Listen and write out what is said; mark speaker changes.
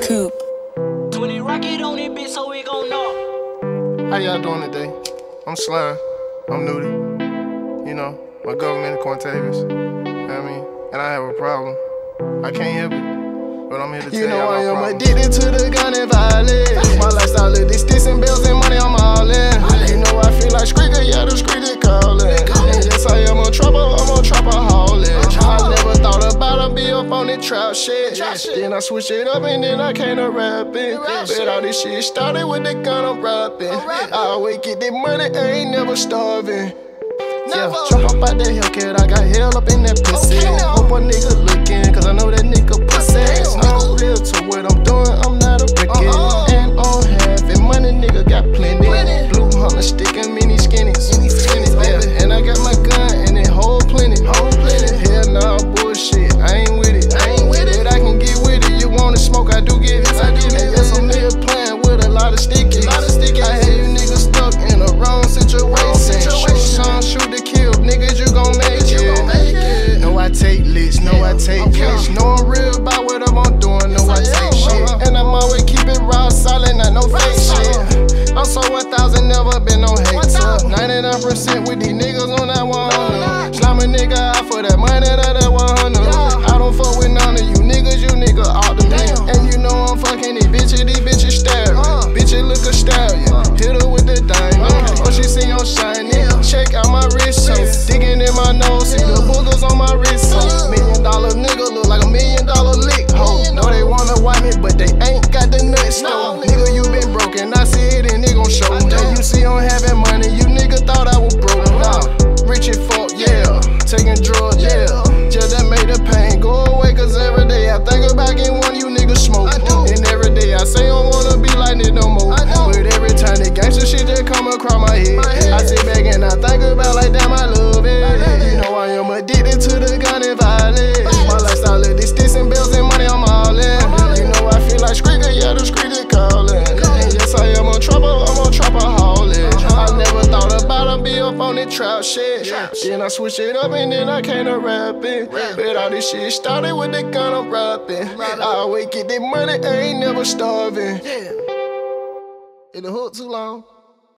Speaker 1: Coop.
Speaker 2: 20 rocket on it, bitch, so we gon' know.
Speaker 3: How y'all doing today? I'm Slime. I'm Nudy. You know, my government is Quantavious. You know what I mean? And I have a problem. I can't help it, but I'm here to tell y'all my problem.
Speaker 4: I am addicted to the gun and violence. My lifestyle is this sticks and bells and money, I'm all in. You know I feel like Screeker, yeah, the Screeker calling. And yes, I am a trouble, I'm a trapper hauling. I never thought about a be up on the trap shit. Then I switch it up and then I came to rapping. But all this shit started with the gun, I'm rapping. I always get that money, I ain't never starving. Yeah, jump up out that Hellcat, I got hell up in that pussy. Hope a nigga looking, cause I know that nigga pussy. I'm real to what I'm doing, I'm not a bricket. And on having money, nigga got plenty. Blue Hummer sticking mini skinnies. Yeah, and I got my gun and it hold plenty. Hell nah, bullshit, I ain't with it. But I can get with it, you wanna smoke, I do get it. And yes, I'm here playing with a lot of stickies. I had you niggas stuck in the wrong situation. Shoot to kill, niggas, you gon' make it. No, I take licks, no, I take cash. No, I'm real about what I'm doing, no, I take shit. And I'm always keep it raw, solid, not no fake shit. I'm so 1,000, never been no hater. 99% with these niggas on that 100. Slime a nigga out for that money, that 100. I don't fuck with none of you niggas, you nigga out the me. And you know I'm fucking these bitches staring. Bitches look a stallion, hit her with the diamond. Oh, she see I'm shining. Check out my wrist, so digging in my nose, see the boogers on my wrist, so $1 million nigga look like $1 million lick, ho. Know they wanna wipe me, but they ain't got the nuts, though. Nigga, you been broken, I see it and it gon' show. And you see I'm having money, you nigga thought I was broke. Nah, rich and fuck, yeah, taking drugs, yeah. Just that made the pain go away, cause every day I think about getting one of you niggas smoke. And every day I say I don't wanna be like this no more. But every time the gangsta shit just come across my head, I sit back and I think about like damn I love it. You know I am addicted to the gun and violence. My lifestyle is this sticks and bells and money, I'm all in. You know I feel like Screeker, yeah, the Screeker calling. And yes, I am a trouble, I'm a trapper hauling. I never thought about a be up on the trap shit. Then I switch it up and then I came to rapping. But all this shit started with the gun, I'm rapping. I always get that money, I ain't never starving. In the hook too long.